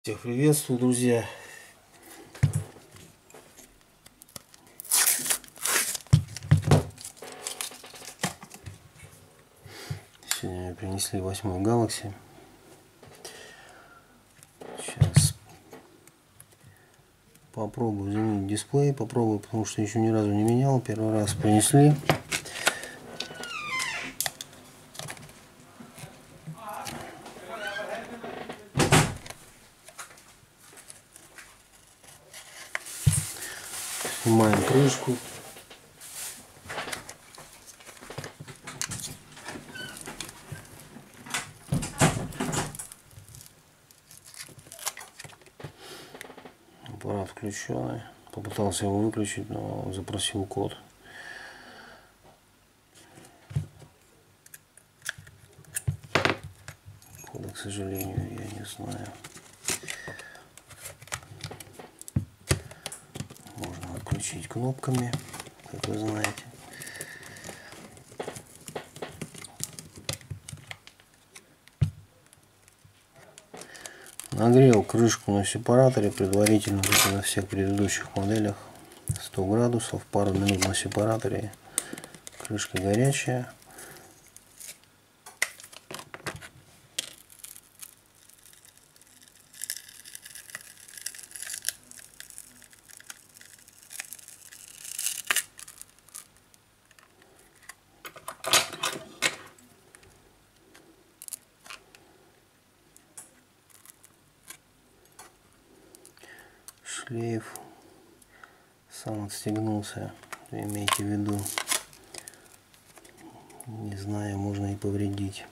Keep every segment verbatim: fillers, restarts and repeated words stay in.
Всех приветствую, друзья. Сегодня принесли восьмой Galaxy. Сейчас попробую заменить дисплей. Попробую, потому что еще ни разу не менял. Первый раз принесли. Снимаем крышку. Аппарат включенный. Попытался его выключить, но запросил код. Кода, к сожалению, я не знаю. Можно отключить кнопками, как вы знаете. Нагрел крышку на сепараторе предварительно, как и на всех предыдущих моделях. сто градусов, пару минут на сепараторе. Крышка горячая. Шлейф сам отстегнулся, имейте в виду, не знаю, можно и повредить.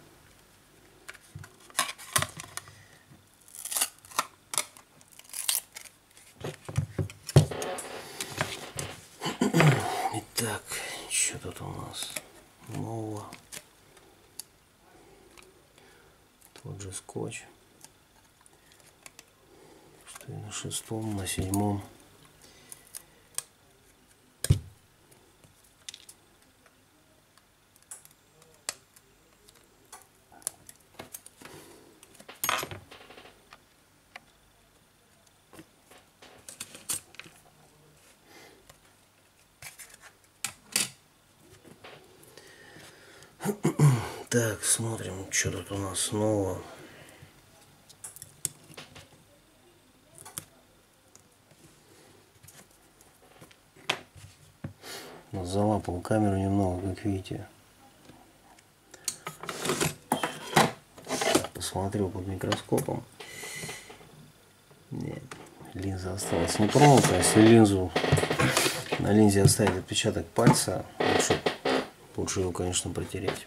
Итак, что тут у нас нового? Тот же скотч, что и на шестом, на седьмом. Так, смотрим, что тут у нас снова. Залапал камеру немного, как видите. Посмотрел под микроскопом. Нет, линза осталась не тронута. Если линзу на линзе оставить отпечаток пальца, лучше, лучше его, конечно, протереть.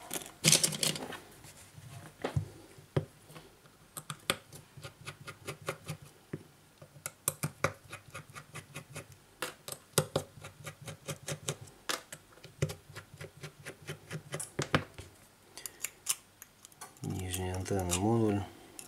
Нижняя антенна модуль.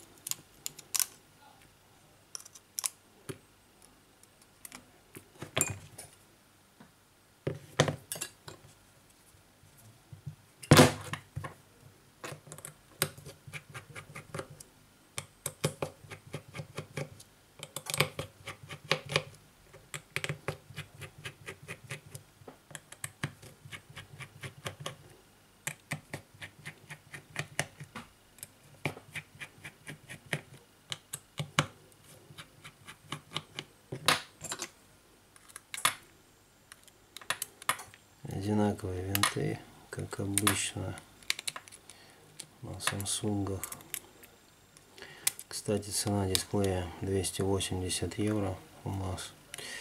Одинаковые винты, как обычно на самсунгах. Кстати, цена дисплея двести восемьдесят евро у нас.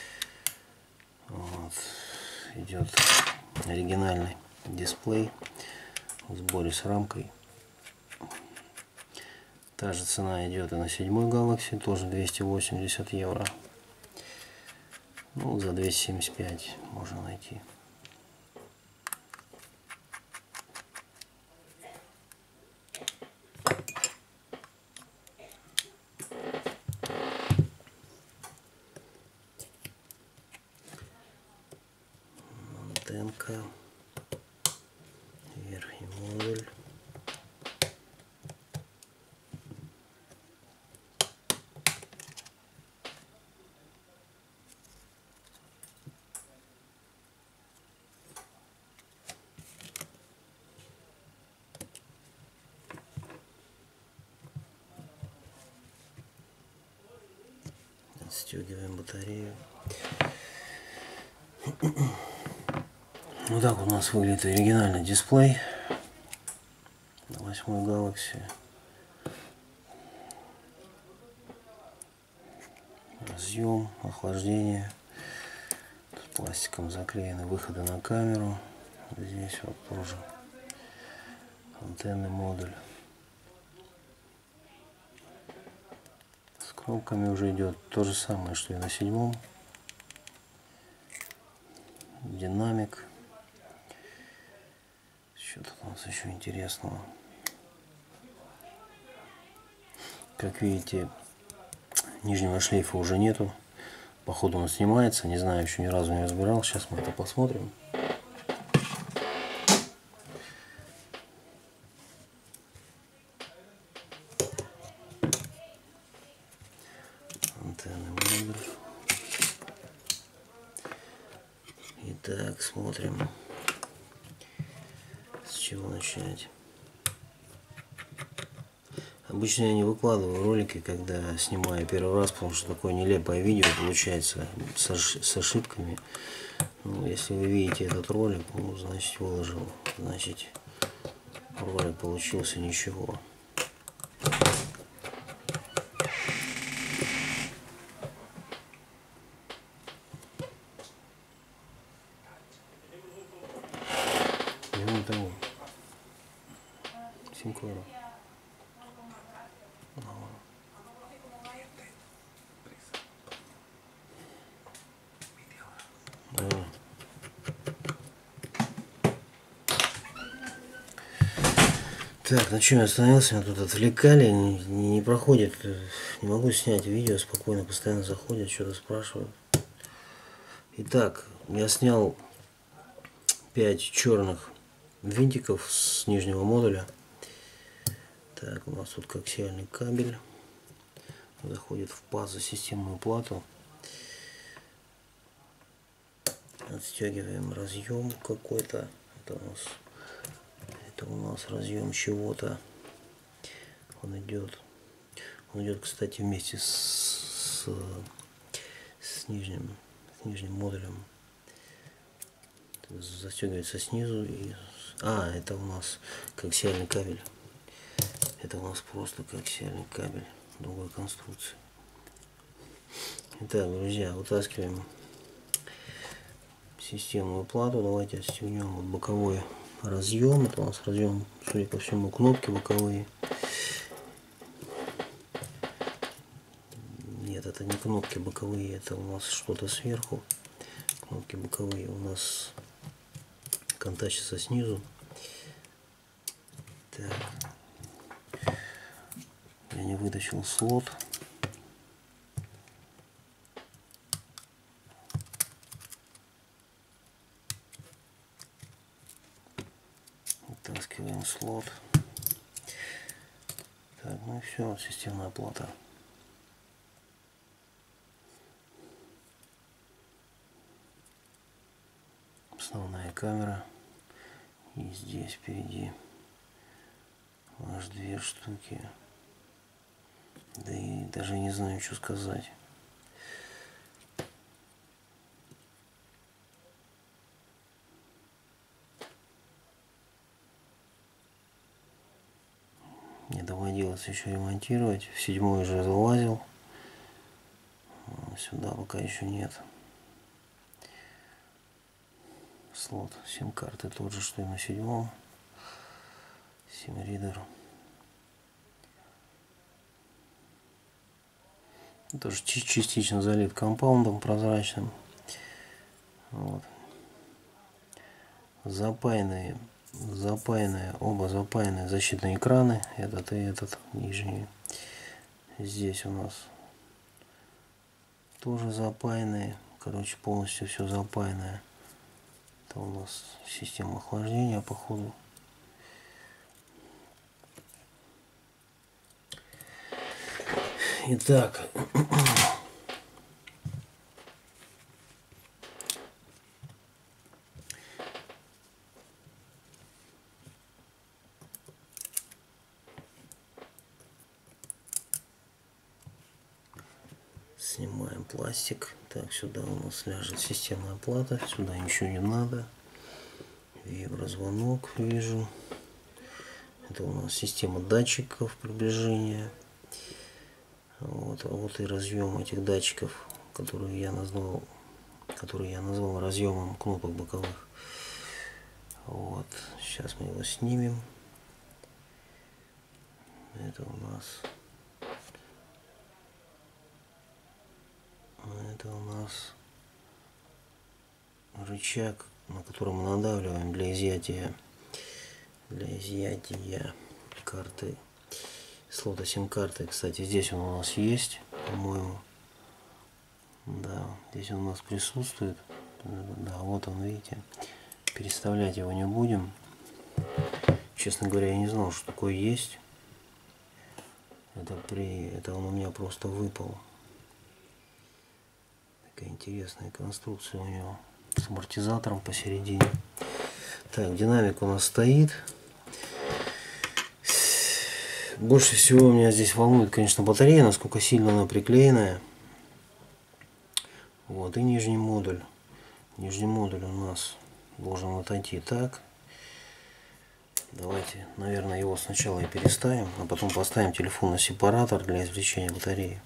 Вот. Идет оригинальный дисплей в сборе с рамкой. Та же цена идет и на седьмой Galaxy, тоже двести восемьдесят евро. Ну, за двести семьдесят пять можно найти. Антенка, верхний модуль. Отстегиваем батарею. Вот так вот у нас выглядит оригинальный дисплей на восьмой Galaxy. Разъем, охлаждение. Тут пластиком заклеены выходы на камеру. Здесь вот тоже антенный модуль. С кнопками уже идет то же самое, что и на седьмом. Динамик. Что-то у нас еще интересного. Как видите, нижнего шлейфа уже нету. Походу он снимается. Не знаю, еще ни разу не разбирал. Сейчас мы это посмотрим. Антенный модуль. Итак, смотрим. С чего начать? Обычно я не выкладываю ролики, когда снимаю первый раз, потому что такое нелепое видео получается с, с ошибками. Ну, если вы видите этот ролик, ну, значит выложил, значит ролик получился ничего. И вон того. Синкора. Так, на чем я остановился? Меня тут отвлекали, не, не проходит, не могу снять видео спокойно, постоянно заходят, что-то спрашивают. Итак, я снял пять черных винтиков с нижнего модуля. Так, у нас тут коаксиальный кабель заходит в паз за системную плату. Отстегиваем разъем какой-то. Это у нас, это у нас разъем чего-то. Он идет. Он идет, кстати, вместе с, с, с нижним, с нижним модулем. Застегивается снизу. И, а, это у нас коаксиальный кабель. Это у нас просто коаксиальный кабель другой конструкции. Итак, друзья, вытаскиваем системную плату. Давайте отстегнем вот боковой разъем. Это у нас разъем, судя по всему, кнопки боковые. Нет, это не кнопки боковые, это у нас что-то сверху. Кнопки боковые у нас контачатся снизу. Так. Я не вытащил слот. Вытаскиваем слот. Так, ну и все, системная плата. Основная камера. И здесь впереди аж две штуки. Да и даже не знаю, что сказать. Не доводилось еще ремонтировать. В седьмой уже залазил. Сюда пока еще нет. Слот сим-карты тот же, что и на седьмом. Сим-ридер. Тоже частично залит компаундом прозрачным. Вот. Запаянные, запаянные, оба запаянные защитные экраны. Этот и этот нижний. Здесь у нас тоже запаянные. Короче, полностью все запаянное. Это у нас система охлаждения, походу. Итак, Снимаем пластик. Так, сюда у нас ляжет системная плата. Сюда ничего не надо. Виброзвонок вижу. Это у нас система датчиков приближения. Вот, а вот и разъем этих датчиков, которые я назвал, которые я назвал разъемом кнопок боковых. Вот, сейчас мы его снимем. Это у нас, это у нас рычаг, на котором мы надавливаем для изъятия, для изъятия карты, слота сим-карты. Кстати, здесь он у нас есть, по-моему. Да, здесь он у нас присутствует. Да, вот он, видите. Переставлять его не будем. Честно говоря, я не знал, что такое есть. Это при, это он у меня просто выпал. Такая интересная конструкция у него с амортизатором посередине. Так, динамик у нас стоит. Больше всего меня здесь волнует, конечно, батарея, насколько сильно она приклеенная. Вот, и нижний модуль. Нижний модуль у нас должен отойти так. Давайте, наверное, его сначала и переставим, а потом поставим телефон на сепаратор для извлечения батареи.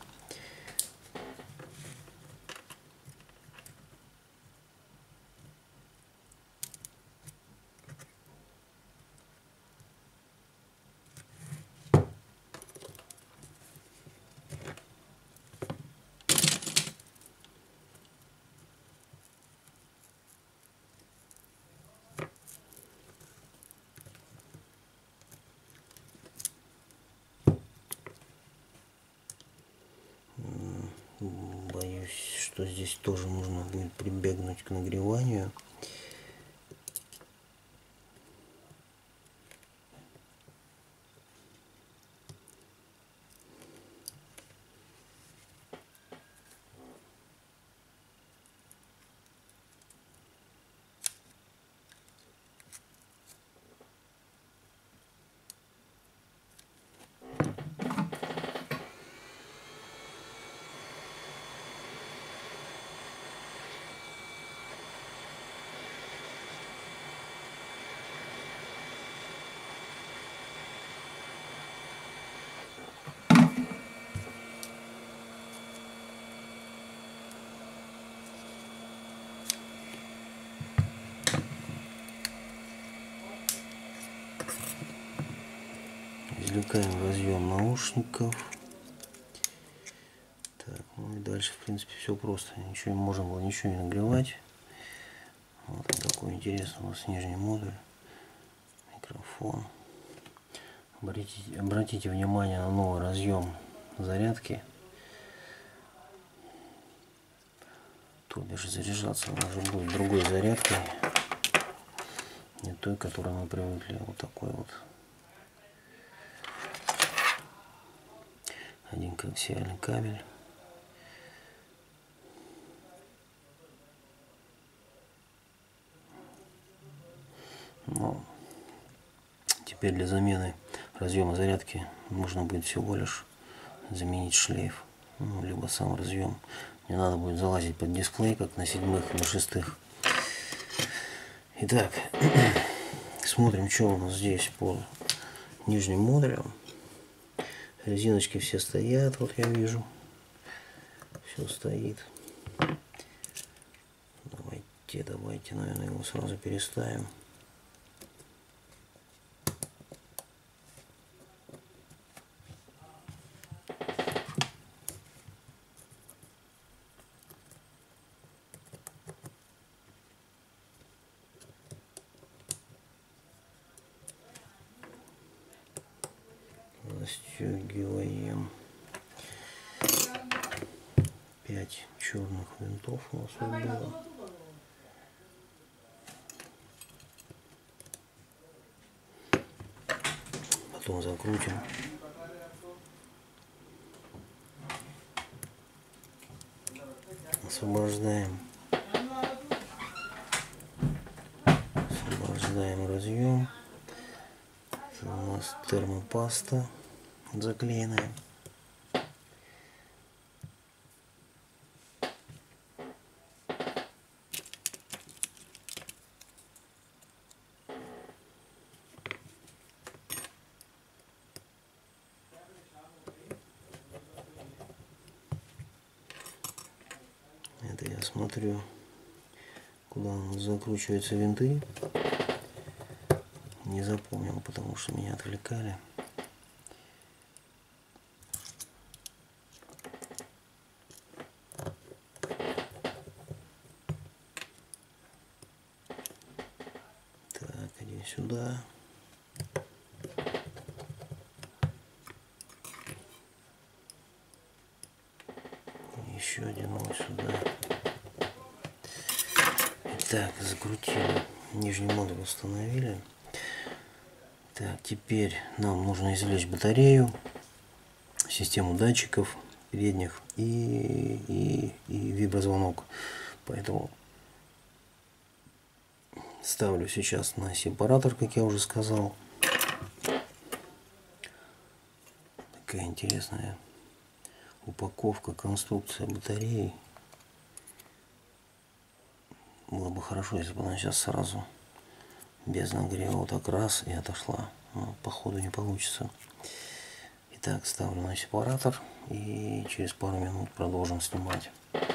Боюсь, что здесь тоже нужно будет прибегнуть к нагреванию. Извлекаем разъем наушников. Так, ну и дальше, в принципе, все просто. Ничего, можно было ничего не нагревать. Вот такой интересный у нас нижний модуль. Микрофон. Обратите, обратите внимание на новый разъем зарядки. То бишь заряжаться он уже будет другой зарядкой. Не той, к которой мы привыкли. Вот такой вот. Один коаксиальный кабель. Но теперь для замены разъема зарядки нужно будет всего лишь заменить шлейф, ну, либо сам разъем. Не надо будет залазить под дисплей, как на седьмых и на шестых. Итак, смотрим, что у нас здесь по нижним модулям. Резиночки все стоят, вот я вижу. Все стоит. Давайте, давайте, наверное, его сразу переставим. Застегиваем. Пять черных винтов у нас вот было. Потом закрутим. Освобождаем. Освобождаем разъем. Это у нас термопаста заклеенная. Это я смотрю, куда у нас закручиваются винты. Не запомнил, потому что меня отвлекали. Так, иди сюда. Еще один вот сюда. Так, закрутили. Нижний модуль установили. Так, теперь нам нужно извлечь батарею, систему датчиков передних и, и, и виброзвонок. Поэтому ставлю сейчас на сепаратор, как я уже сказал. Такая интересная упаковка, конструкция батареи. Было бы хорошо, если бы она сейчас сразу без нагрева вот так раз и отошла. Но походу не получится. Итак, ставлю на сепаратор и через пару минут продолжим снимать.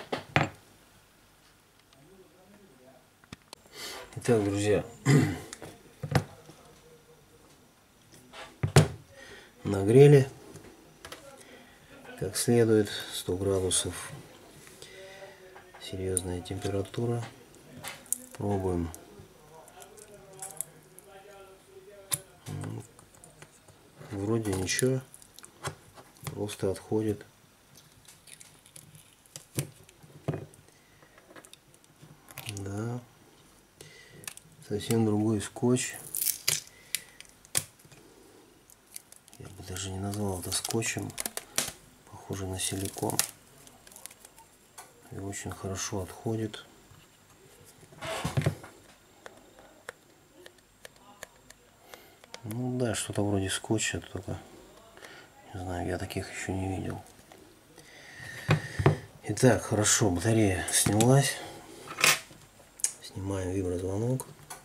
Итак, друзья, нагрели как следует, сто градусов, серьезная температура. Пробуем. Вроде ничего, просто отходит. Да, совсем другой скотч. Я бы даже не назвал это скотчем. Похоже на силикон. И очень хорошо отходит. Ну да, что-то вроде скотча, только не знаю, я таких еще не видел. Итак, хорошо, батарея снялась. Снимаем виброзвонок.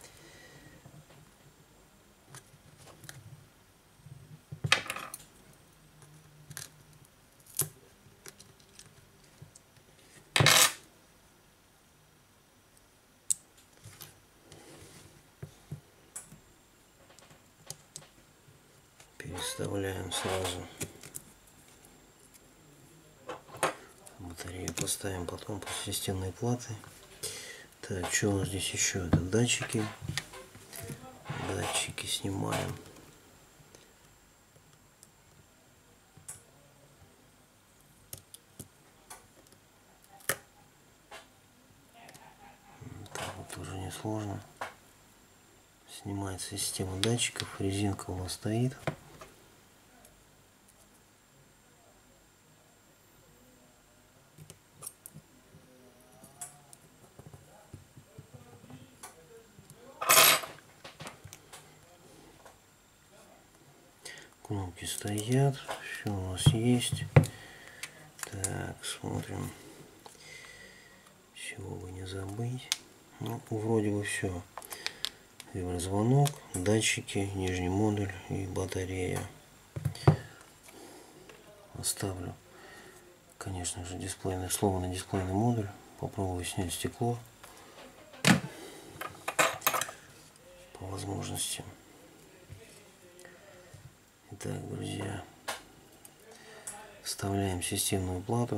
Переставляем сразу. Батарею поставим потом после системной платы. Так, что у нас здесь еще? Это датчики. Датчики снимаем. Так вот тоже несложно. Снимается система датчиков. Резинка у нас стоит. Кнопки стоят, все у нас есть. Так, смотрим, чего бы не забыть. Ну, вроде бы все. Виброзвонок, датчики, нижний модуль и батарея. Оставлю, конечно же, дисплейное слово на дисплейный модуль. Попробую снять стекло по возможности. Итак, друзья, вставляем системную плату.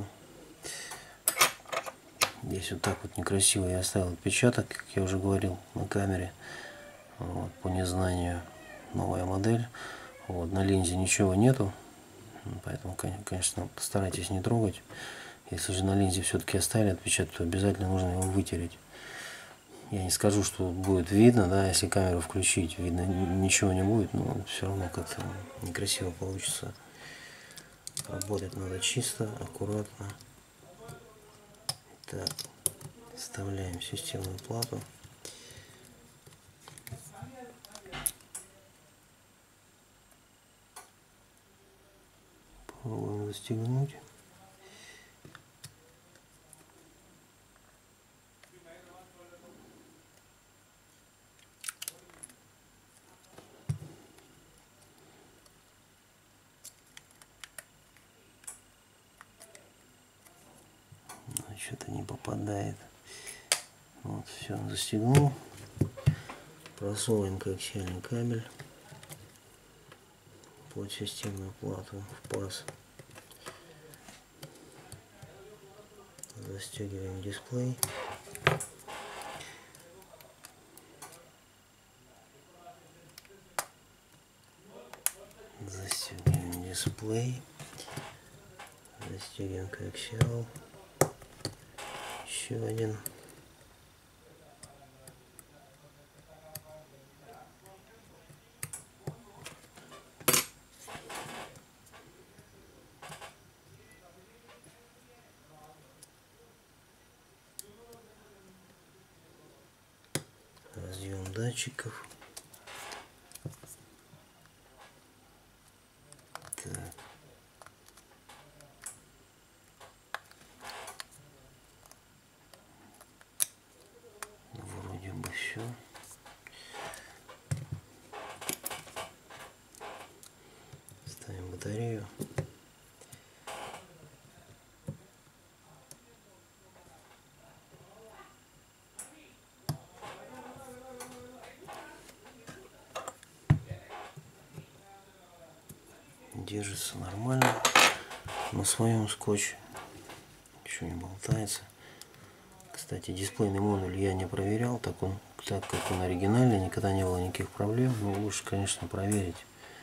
Здесь вот так вот некрасиво я оставил отпечаток, как я уже говорил на камере. Вот, по незнанию новая модель. Вот, на линзе ничего нету, поэтому, конечно, старайтесь не трогать. Если же на линзе все-таки оставили отпечаток, то обязательно нужно его вытереть. Я не скажу, что будет видно, да, если камеру включить, видно ничего не будет, но все равно как-то некрасиво получится. Работать надо чисто, аккуратно. Так, вставляем системную плату. Пробуем застегнуть. что-то не попадает. Вот, все, застегнул. Просовываем коаксиальный кабель под системную плату в паз. Застегиваем дисплей. Застегиваем дисплей. Застегиваем коаксиал. Еще один. Разъем датчиков. Так. Вроде бы все. Ставим батарею. Держится нормально на своем скотче, еще не болтается. Кстати, дисплейный модуль я не проверял, так он, так как он оригинальный, никогда не было никаких проблем, но лучше, конечно, проверить.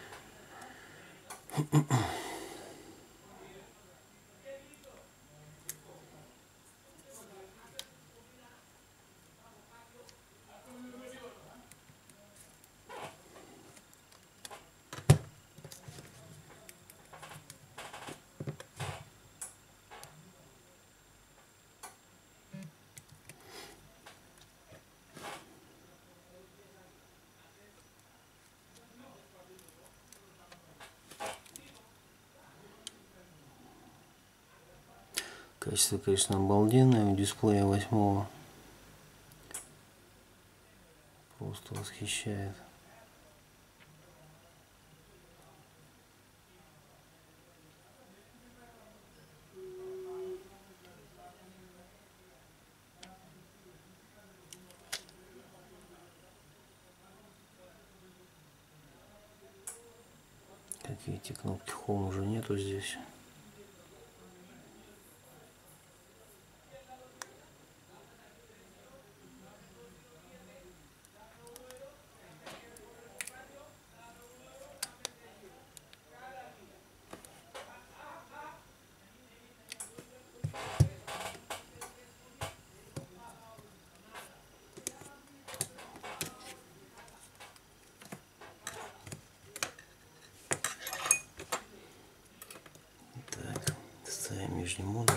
Качество, конечно, обалденное у дисплея восьмого. Просто восхищает. Как видите, кнопки Home уже нету здесь. Так, ставим нижний модуль.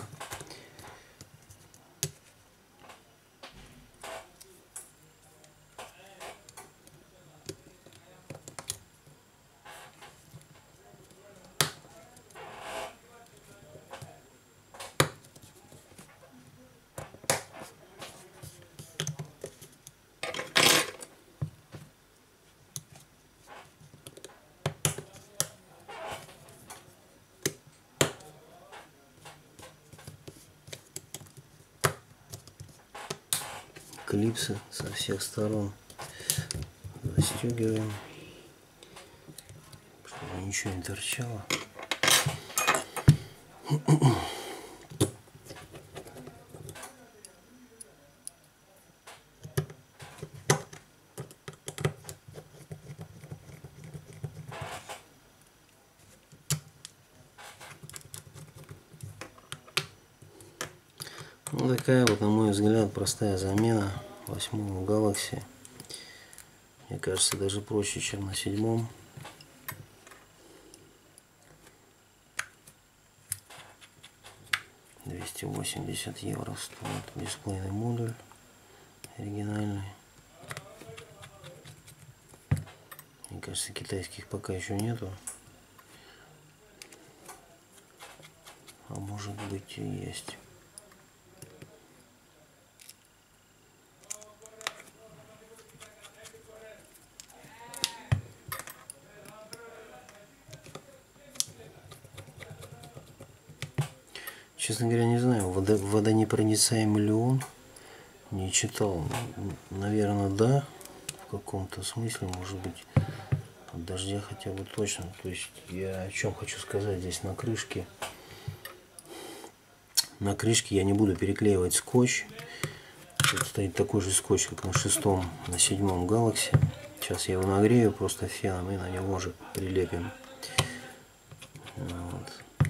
Клипсы со всех сторон застегиваем, чтобы ничего не торчало. Ну, такая вот, на мой взгляд, простая замена восьмого Galaxy. Мне кажется, даже проще, чем на седьмом. двести восемьдесят евро стоит дисплейный модуль оригинальный. Мне кажется, китайских пока еще нету. А может быть и есть. Честно говоря, не знаю, водо, водонепроницаемый ли он, не читал. Наверное, да, в каком-то смысле, может быть, от дождя хотя бы точно. То есть я о чем хочу сказать, здесь на крышке. На крышке я не буду переклеивать скотч. Тут стоит такой же скотч, как на шестом, на седьмом Galaxy. Сейчас я его нагрею просто феном и на него же прилепим. Вот.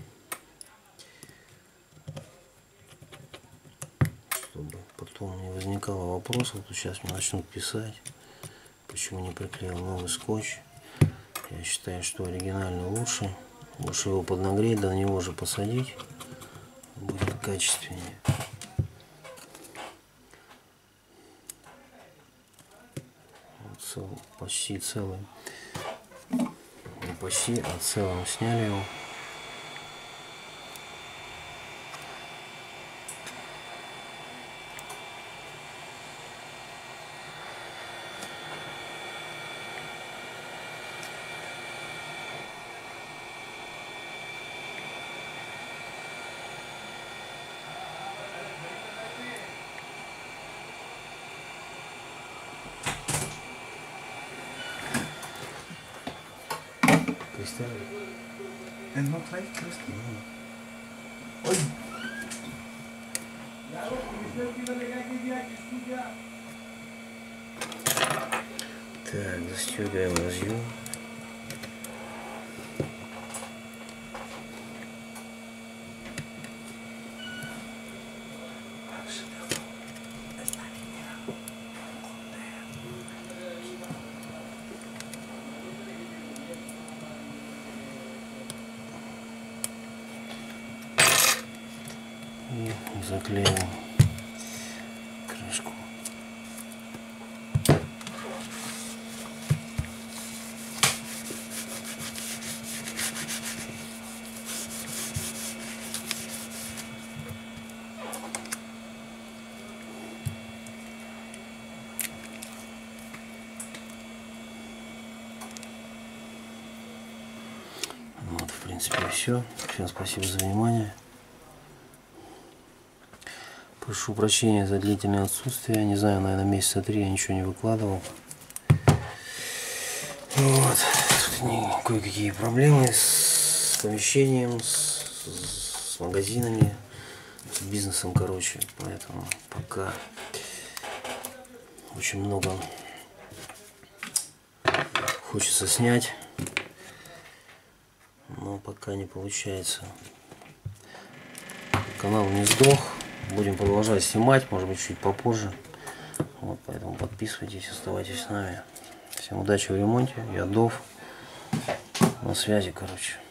Чтобы потом не возникало вопросов, то сейчас мне начнут писать, почему не приклеил новый скотч. Я считаю, что оригинальный лучше. Лучше его поднагреть, да на него же посадить. Будет качественнее. Вот цел, почти целый. Не почти, а целым сняли его. En nog twee, Christen? Oi! Так, застегиваем разъем. И заклеиваем крышку. Вот, в принципе, все. Всем спасибо за внимание. Прошу прощения за длительное отсутствие. Не знаю, наверное, месяца три я ничего не выкладывал. Вот. Тут кое-какие проблемы с помещением, с, с магазинами, с бизнесом, короче. Поэтому пока очень много хочется снять, но пока не получается. Канал не сдох. Будем продолжать снимать, может быть, чуть попозже. Вот, поэтому подписывайтесь, оставайтесь с нами. Всем удачи в ремонте. Я Дов. На связи, короче.